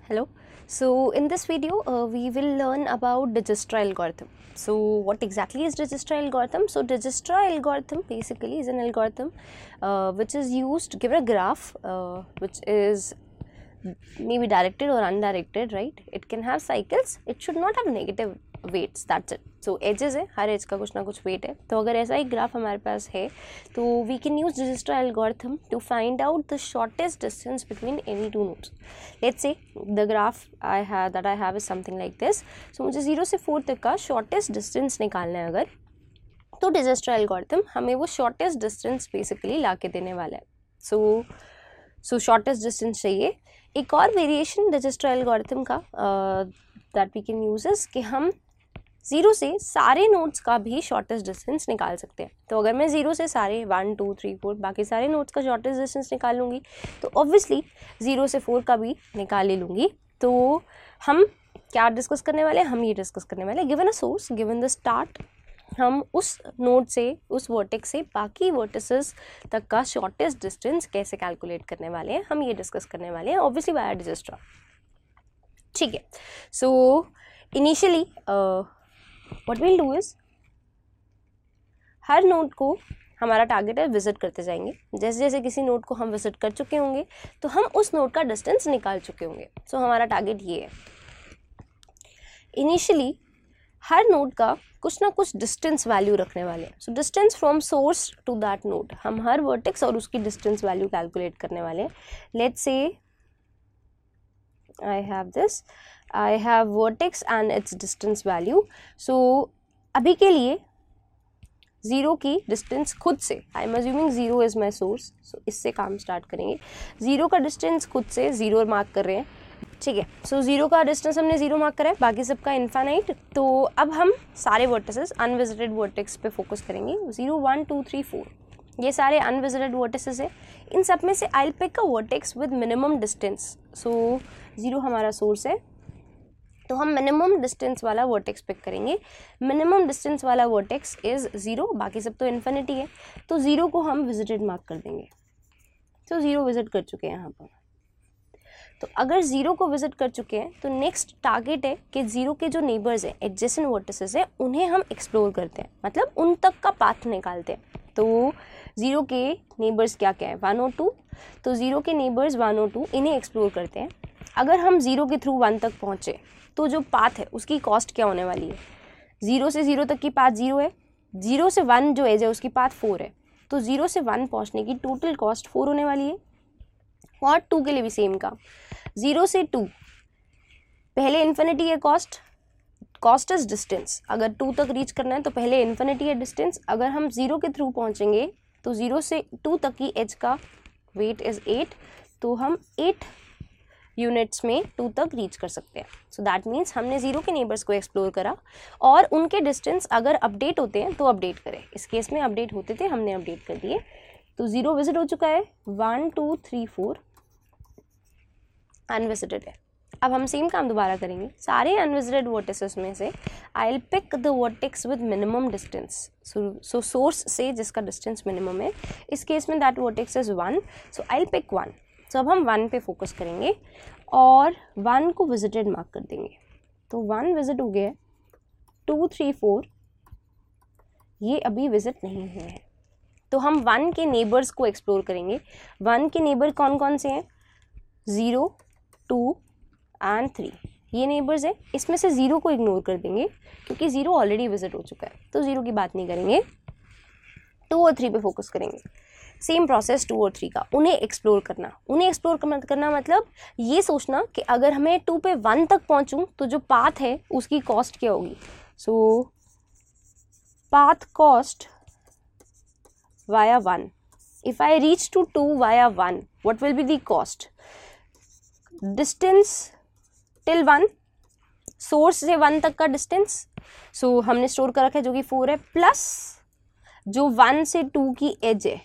Hello. So in this video we will learn about Dijkstra algorithm. So what exactly is Dijkstra algorithm? So Dijkstra algorithm basically is an algorithm which is used to give a graph which is maybe directed or undirected, right? It can have cycles. It should not have negative weights. That's it. So edges है, हर edge का कुछ ना कुछ weight है. तो अगर ऐसा एक graph हमारे पास है तो we can use Dijkstra algorithm to find out the shortest distance between any two nodes. Let's say the graph that I have is something like this. So मुझे 0 से 4 तक का shortest distance निकालना है अगर, तो Dijkstra algorithm हमें वो shortest distance basically ला के देने वाला है. So shortest distance चाहिए. एक और वेरिएशन Dijkstra algorithm का that we can use is कि हम 0 से सारे नोड्स का भी शॉर्टेस्ट डिस्टेंस निकाल सकते हैं. तो अगर मैं 0 से सारे 1 2 3 4 बाकी सारे नोड्स का शॉर्टेस्ट डिस्टेंस निकाल लूँगी तो ऑब्वियसली 0 से 4 का भी निकाल ले लूँगी. तो हम क्या डिस्कस करने वाले हैं? हम ये डिस्कस करने वाले हैं given a source, given the start, हम उस नोड से, उस वर्टेक्स से बाकी वर्टिसेस तक का शॉर्टेस्ट डिस्टेंस कैसे कैलकुलेट करने वाले हैं, हम ये डिस्कस करने वाले हैं ऑब्वियसली वाया डिजस्ट्रा. ठीक है. So initially what will do is हर नोड को हमारा टारगेट है विजिट करते जाएंगे. जैसे जैसे किसी नोड को हम विजिट कर चुके होंगे तो हम उस नोड का डिस्टेंस निकाल चुके होंगे. सो हमारा टारगेट ये है. इनिशियली हर नोड का कुछ ना कुछ डिस्टेंस वैल्यू रखने वाले हैं. So distance from source to that node, हम हर वर्टेक्स और उसकी डिस्टेंस वैल्यू कैलकुलेट करने वाले हैं. Let's say I have this, I have vertex and its distance value. So अभी के लिए 0 की डिस्टेंस खुद से, I am assuming 0 is my source, so इससे काम स्टार्ट करेंगे. 0 का डिस्टेंस खुद से 0 मार्क कर रहे हैं. ठीक है. सो 0 का डिस्टेंस हमने 0 मार्क करा है, बाकी सबका इन्फाइनाइट. तो अब हम सारे वर्टिसेस अनविजिटेड वर्टेक्स पे फोकस करेंगे. 0 1 2 3 4 ये सारे अनविजिटेड वर्टिसेस है. इन सब में से I will pick a vertex with minimum distance. So 0 हमारा सोर्स है तो हम मिनिमम डिस्टेंस वाला वर्टेक्स पिक करेंगे. मिनिमम डिस्टेंस वाला वर्टेक्स इज़ 0, बाकी सब तो इन्फिनिटी है. तो 0 को हम विजिटेड मार्क कर देंगे. तो 0 विजिट कर चुके हैं यहाँ पर. तो अगर 0 को विजिट कर चुके हैं तो नेक्स्ट टारगेट है कि 0 के जो नेबर्स हैं, एडजेसेंट वर्टिसेस हैं, उन्हें हम एक्सप्लोर करते हैं, मतलब उन तक का पाथ निकालते हैं. तो 0 के नेबर्स क्या क्या है? 1 और 2. तो 0 के नेबर्स 1 और 2 इन्हें एक्सप्लोर करते हैं. अगर हम 0 के थ्रू 1 तक पहुँचे तो जो पाथ है उसकी कॉस्ट क्या होने वाली है? 0 से 0 तक की पाथ 0 है. 0 से 1 जो एज है उसकी पाथ 4 है. तो 0 से 1 पहुँचने की टोटल कॉस्ट 4 होने वाली है. और 2 के लिए भी सेम का. 0 से 2 पहले इन्फिनिटी है कॉस्ट इज डिस्टेंस. अगर 2 तक रीच करना है तो पहले इन्फिनिटी है डिस्टेंस. अगर हम 0 के थ्रू पहुंचेंगे तो 0 से 2 तक की एज का वेट इज़ 8. तो हम 8 यूनिट्स में 2 तक रीच कर सकते हैं. सो दैट मीन्स हमने 0 के नेबर्स को एक्सप्लोर करा और उनके डिस्टेंस अगर अपडेट होते हैं तो अपडेट करें. इस केस में अपडेट होते थे, हमने अपडेट कर दिए. तो 0 विजिट हो चुका है. 1 2 3 4 अनविजिटेड है. अब हम सेम काम दोबारा करेंगे. सारे अनविजिटेड वर्टिसेस में से I will pick the vertex with minimum distance. So source से जिसका डिस्टेंस मिनिमम है, इस केस में that vertex is 1. So I will pick 1. So अब हम 1 पे फोकस करेंगे और 1 को विजिटेड मार्क कर देंगे. तो 1 विजिट हो गया. 2 3 4 ये अभी विजिट नहीं हुए हैं. तो हम 1 के नेबर्स को एक्सप्लोर करेंगे. 1 के नेबर कौन कौन से हैं? 0 2 एंड 3 ये नेबर्स हैं. इसमें से 0 को इग्नोर कर देंगे क्योंकि 0 ऑलरेडी विजिट हो चुका है, तो 0 की बात नहीं करेंगे. 2 और 3 पे फोकस करेंगे. सेम प्रोसेस 2 और 3 का. उन्हें एक्सप्लोर करना मतलब ये सोचना कि अगर हमें 2 पे 1 तक पहुंचूं तो जो पाथ है उसकी कॉस्ट क्या होगी. So path cost via 1. If I reach to 2 via 1 what will be the cost? Distance till 1, source से 1 तक का डिस्टेंस. सो हमने स्टोर कर रखा है जो कि 4 है, प्लस जो 1 से 2 की एज है,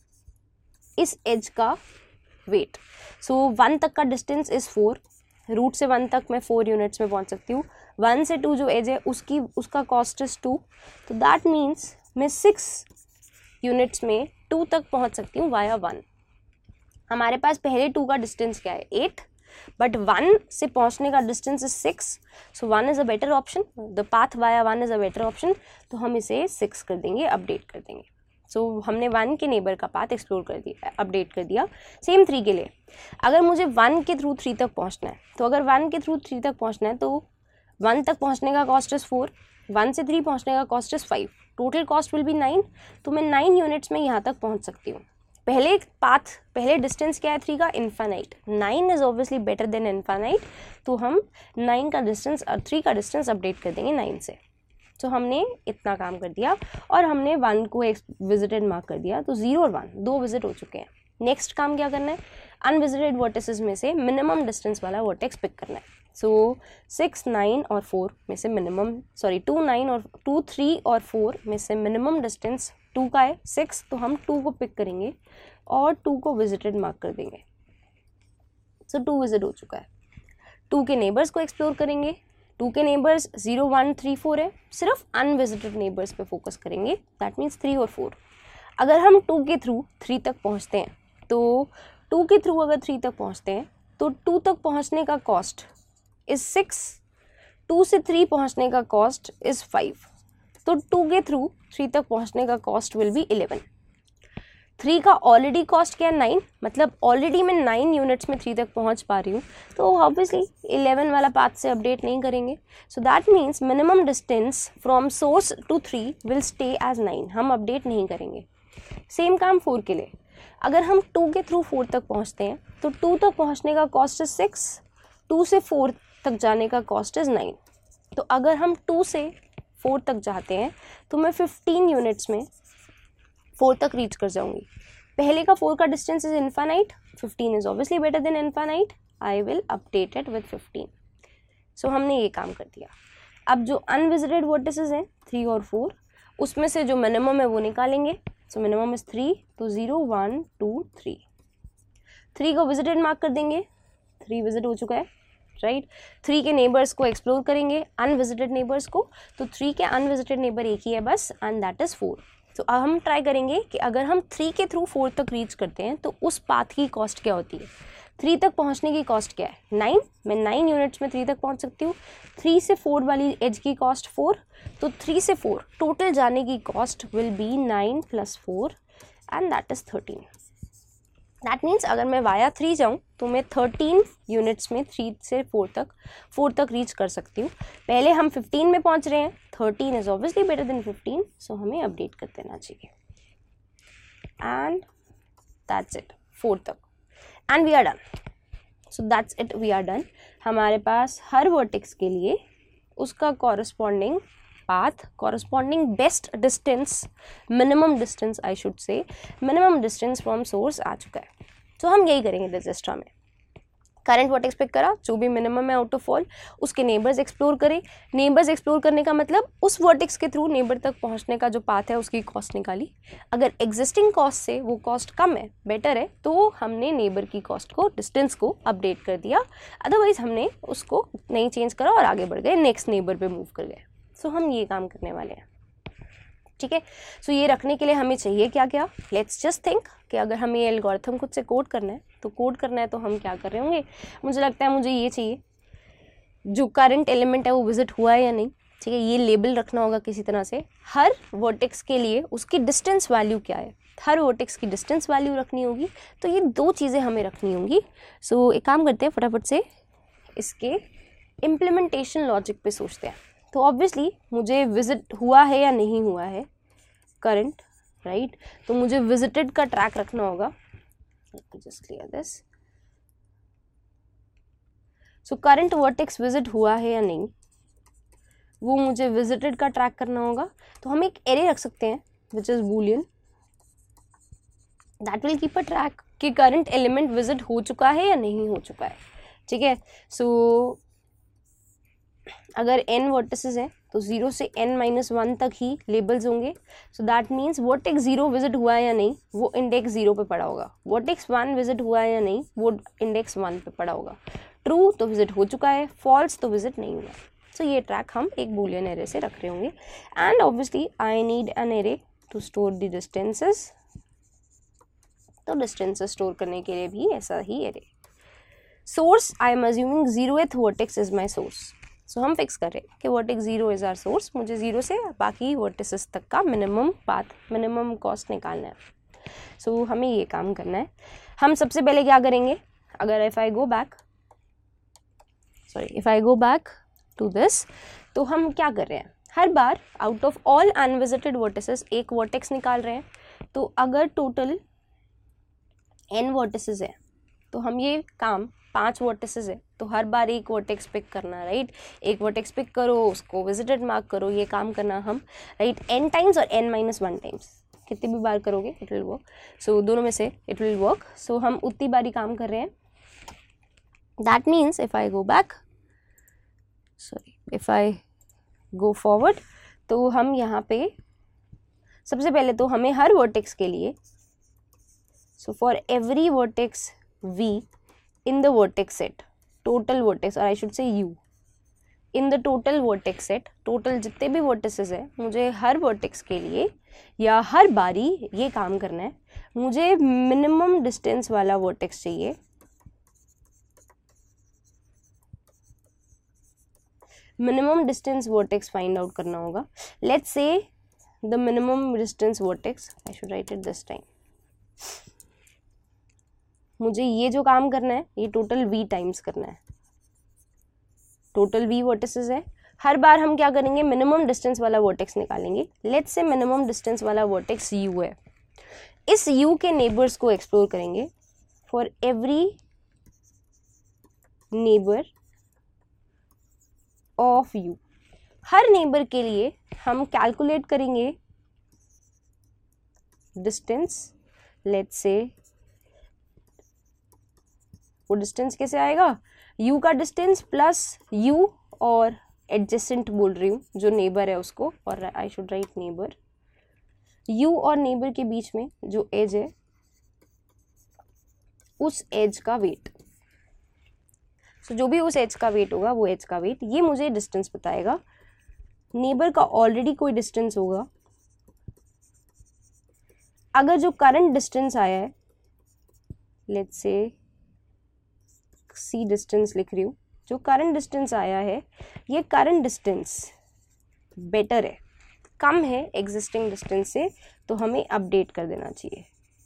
इस एज का वेट. सो 1 तक का डिस्टेंस इज 4. रूट से 1 तक मैं 4 यूनिट्स में पहुंच सकती हूँ. 1 से 2 जो एज है उसका कॉस्ट इज 2. तो दैट मीन्स मैं 6 यूनिट्स में 2 तक पहुंच सकती हूँ वाया 1. हमारे पास पहले 2 का डिस्टेंस क्या है? 8. बट 1 से पहुंचने का distance is 6, so 1 is a better option, the path via 1 is a better option, तो हम इसे 6 कर देंगे, अपडेट कर देंगे। सो हमने 1 के नेबर का पाथ एक्सप्लोर कर दिया, अपडेट कर दिया। सेम 3 के लिए, अगर मुझे 1 के थ्रू 3 तक पहुंचना है, तो अगर 1 के थ्रू 3 तक पहुंचना है तो 1 तक पहुंचने का कॉस्ट इज़ 4, 1 से 3 पहुंचने का cost is 5, total cost will be 9, तो मैं 9 यूनिट्स में यहाँ तक पहुँच सकती हूँ। पहले डिस्टेंस क्या है 3 का, infinite, 9 is obviously better than infinite, तो हम 9 का डिस्टेंस और 3 का डिस्टेंस अपडेट कर देंगे 9 से। तो हमने इतना काम कर दिया और हमने 1 को विजिटेड मार्क कर दिया, तो 0 और 1 2 विजिट हो चुके हैं। नेक्स्ट काम क्या करना है, अनविजिटेड वर्टिसेस में से मिनिमम डिस्टेंस वाला वर्टेक्स पिक करना है। सो 6, 9 और 4 में से मिनिमम, 2, 9 और 2, 3 और 4 में से मिनिमम डिस्टेंस 2 का है 6, तो हम 2 को पिक करेंगे और 2 को विजिटेड मार्क कर देंगे। सो 2 विजिट हो चुका है। 2 के नेबर्स को एक्सप्लोर करेंगे। 2 के नेबर्स 0, 1, 3, 4 है, सिर्फ अनविजिटेड नेबर्स पे फोकस करेंगे, दैट मीन्स 3 और 4। अगर हम 2 के थ्रू 3 तक पहुंचते हैं, तो 2 के थ्रू अगर 3 तक पहुंचते हैं तो 2 तक पहुंचने का कॉस्ट इज़ 6, 2 से 3 पहुंचने का कॉस्ट इज़ 5, तो 2 के थ्रू 3 तक पहुंचने का कॉस्ट विल बी 11। 3 का ऑलरेडी कॉस्ट क्या है 9, मतलब ऑलरेडी मैं 9 यूनिट्स में 3 तक पहुंच पा रही हूँ, तो ऑब्वियसली 11 वाला पाथ से अपडेट नहीं करेंगे। So that means minimum distance from source to 3 will stay as 9, हम अपडेट नहीं करेंगे। सेम काम 4 के लिए, अगर हम 2 के थ्रू 4 तक पहुँचते हैं तो 2 तक पहुँचने का कॉस्ट इज़ 6, 2 से 4 तक जाने का कॉस्ट इज़ 9, तो अगर हम 2 से 4 तक जाते हैं तो मैं 15 यूनिट्स में 4 तक रीच कर जाऊंगी। पहले का 4 का distance is infinite, 15 is obviously better than infinite, I will update it with 15। So हमने ये काम कर दिया। अब जो अनविजिटेड वर्टिसेस हैं 3 और 4, उसमें से जो मिनिमम है वो निकालेंगे। सो मिनिमम इज 3, तो 0, 1, 2, 3, 3 को विजिटेड मार्क कर देंगे, 3 विजिट हो चुका है, राइट। 3 के नेबर्स को एक्सप्लोर करेंगे, अनविजिटेड नेबर्स को, तो 3 के अनविजिटेड नेबर एक ही है बस, एंड दैट इज़ 4। तो अब हम ट्राई करेंगे कि अगर हम 3 के थ्रू 4 तक रीच करते हैं तो उस पाथ की कॉस्ट क्या होती है। 3 तक पहुंचने की कॉस्ट क्या है 9, मैं 9 यूनिट्स में 3 तक पहुंच सकती हूँ। 3 से 4 वाली एज की कॉस्ट 4, तो 3 से 4 टोटल जाने की cost will be 9 + 4 and that is 13। That means अगर मैं वाया 3 जाऊँ तो मैं 13 यूनिट्स में 3 से 4 तक रीच कर सकती हूँ। पहले हम 15 में पहुँच रहे हैं, 13 is obviously better than 15, so हमें अपडेट कर देना चाहिए। एंड दैट्स इट, 4 तक, and we are done. So that's it, we are done. हमारे पास हर वर्टेक्स के लिए उसका corresponding path, corresponding best distance, minimum distance I should say, minimum distance from source आ चुका है। तो हम यही करेंगे डिजस्ट्रा में। करंट वर्टेक्स पिक करा, जो भी मिनिमम है आउट ऑफ ऑल, उसके नेबर्स एक्सप्लोर करें। नेबर्स एक्सप्लोर करने का मतलब उस वर्टेक्स के थ्रू नेबर तक पहुंचने का जो पाथ है उसकी कॉस्ट निकाली। अगर एग्जिस्टिंग कॉस्ट से वो कॉस्ट कम है, बेटर है, तो हमने नेबर की कॉस्ट को, डिस्टेंस को अपडेट कर दिया। अदरवाइज हमने उसको नहीं चेंज करा और आगे बढ़ गए, नेक्स्ट नेबर पे मूव कर गए। सो हम ये काम करने वाले हैं, ठीक है। सो ये रखने के लिए हमें चाहिए क्या क्या, लेट्स जस्ट थिंक कि अगर हमें ये एल्गोरिथम खुद से कोड करना है तो कोड करना है तो हम क्या कर रहे होंगे। मुझे लगता है मुझे ये चाहिए, जो करंट एलिमेंट है वो विजिट हुआ है या नहीं, ठीक है, ये लेबल रखना होगा किसी तरह से। हर वर्टेक्स के लिए उसकी डिस्टेंस वैल्यू क्या है, हर वर्टेक्स की डिस्टेंस वैल्यू रखनी होगी। तो ये 2 चीज़ें हमें रखनी होंगी। सो एक काम करते हैं, फटाफट से इसके इम्प्लीमेंटेशन लॉजिक पे सोचते हैं। तो ऑब्वियसली मुझे विजिट हुआ है या नहीं हुआ है करंट, राइट, तो मुझे विजिटेड का ट्रैक रखना होगा। Let me just clear this. So current vertex visit हुआ है या नहीं, वो मुझे विजिटेड का ट्रैक करना होगा। तो हम एक एरे रख सकते हैं which is boolean, that will keep a track कि करंट एलिमेंट विजिट हो चुका है या नहीं हो चुका है, ठीक है। सो अगर n वर्टिसेस हैं तो 0 से n-1 तक ही लेबल्स होंगे। So that means vertex 0 visit हुआ है या नहीं, वो इंडेक्स 0 पे पड़ा होगा। वर्टेक्स 1 विजिट हुआ है या नहीं, वो इंडेक्स 1 पे पड़ा होगा। ट्रू तो विजिट हो चुका है, फॉल्स तो विजिट नहीं हुआ। सो ये ट्रैक हम एक बूलियन एरे से रख रहे होंगे। And obviously I need an array to store the distances, तो डिस्टेंसेस स्टोर करने के लिए भी ऐसा ही array. Source I am assuming 0th vertex is my source. So हम फिक्स कर रहे हैं कि वर्टेक्स 0 इज आर सोर्स. मुझे 0 से बाकी वर्टिसेस तक का मिनिमम पाथ, मिनिमम कॉस्ट निकालना है. सो हमें ये काम करना है. हम सबसे पहले क्या करेंगे, अगर if I go back to this, तो हम क्या कर रहे हैं, हर बार out of all unvisited vertices एक वर्टेक्स निकाल रहे हैं. तो अगर टोटल n वर्टिसेस है तो हम ये काम 5 वर्टिसेस है तो हर बार एक वर्टेक्स पिक करना, राइट. एक वर्टेक्स पिक करो, उसको विजिटेड मार्क करो, ये काम करना हम, राइट. n टाइम्स और n-1 टाइम्स, कितनी भी बार करोगे इट विल वर्क. सो दोनों में से इट विल वर्क. सो हम उतनी बारी काम कर रहे हैं. That means if I go forward, तो हम यहाँ पे सबसे पहले तो हमें हर वर्टेक्स के लिए, so for every vertex v in the vertex set, total vertex, or I should say u in the total vertex set, total जितने भी vertices है, मुझे हर vertex के लिए या हर बारी ये काम करना है. मुझे minimum distance वाला vertex चाहिए. minimum distance vertex find out करना होगा. let's say the minimum distance vertex, I should write it this time. मुझे ये जो काम करना है ये टोटल v टाइम्स करना है. टोटल v वर्टिसेस है. हर बार हम क्या करेंगे, मिनिमम डिस्टेंस वाला वर्टेक्स निकालेंगे. लेट्स से मिनिमम डिस्टेंस वाला वर्टेक्स u है. इस u के नेबर्स को एक्सप्लोर करेंगे. For every neighbour of u, हर नेबर के लिए हम कैलकुलेट करेंगे डिस्टेंस. लेट्स से वो डिस्टेंस कैसे आएगा, u का डिस्टेंस प्लस u और एडजेसेंट बोल रही हूँ जो नेबर है उसको, और I should write neighbour. u और नेबर के बीच में जो एज है उस एज का वेट. सो जो भी उस एज का वेट होगा वो एज का वेट, ये मुझे डिस्टेंस बताएगा. नेबर का ऑलरेडी कोई डिस्टेंस होगा. अगर जो करंट डिस्टेंस आया है, लेट्स से सी डिस्टेंस लिख रही हूँ, जो करंट डिस्टेंस आया है ये करंट डिस्टेंस बेटर है, कम है एग्जिस्टिंग डिस्टेंस से, तो हमें अपडेट कर देना चाहिए.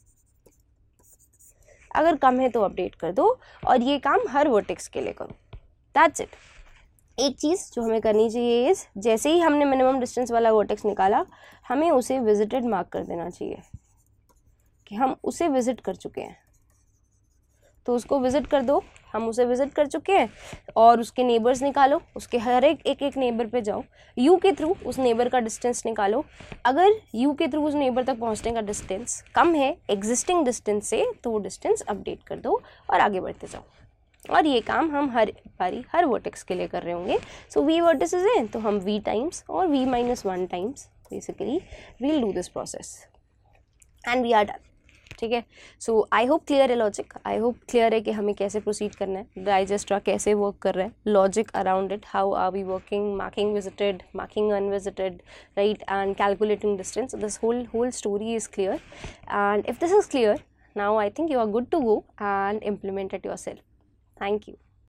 अगर कम है तो अपडेट कर दो और ये काम हर वर्टेक्स के लिए करो. That's it. एक चीज़ जो हमें करनी चाहिए इस, जैसे ही हमने मिनिमम डिस्टेंस वाला वर्टेक्स निकाला हमें उसे विजिटेड मार्क कर देना चाहिए कि हम उसे विजिट कर चुके हैं. तो उसको विजिट कर दो, हम उसे विजिट कर चुके हैं. और उसके नेबर्स निकालो, उसके हर एक नेबर पे जाओ, u के थ्रू उस नेबर का डिस्टेंस निकालो. अगर u के थ्रू उस नेबर तक पहुंचने का डिस्टेंस कम है एग्जिस्टिंग डिस्टेंस से, तो वो डिस्टेंस अपडेट कर दो और आगे बढ़ते जाओ. और ये काम हम हर बारी हर वर्टेक्स के लिए कर रहे होंगे. सो v वर्टिसेस हैं तो हम v टाइम्स और v-1 times basically we'll do this process and we are done. ठीक है. सो आई होप क्लियर है लॉजिक. आई होप क्लियर है कि हमें कैसे प्रोसीड करना है, डाइजेस्ट्रा कैसे वर्क कर रहा है, logic around it, how are we working, marking visited, marking unvisited, right, and calculating distance. This whole story is clear, and if this is clear now, I think you are good to go and implement it yourself. Thank you.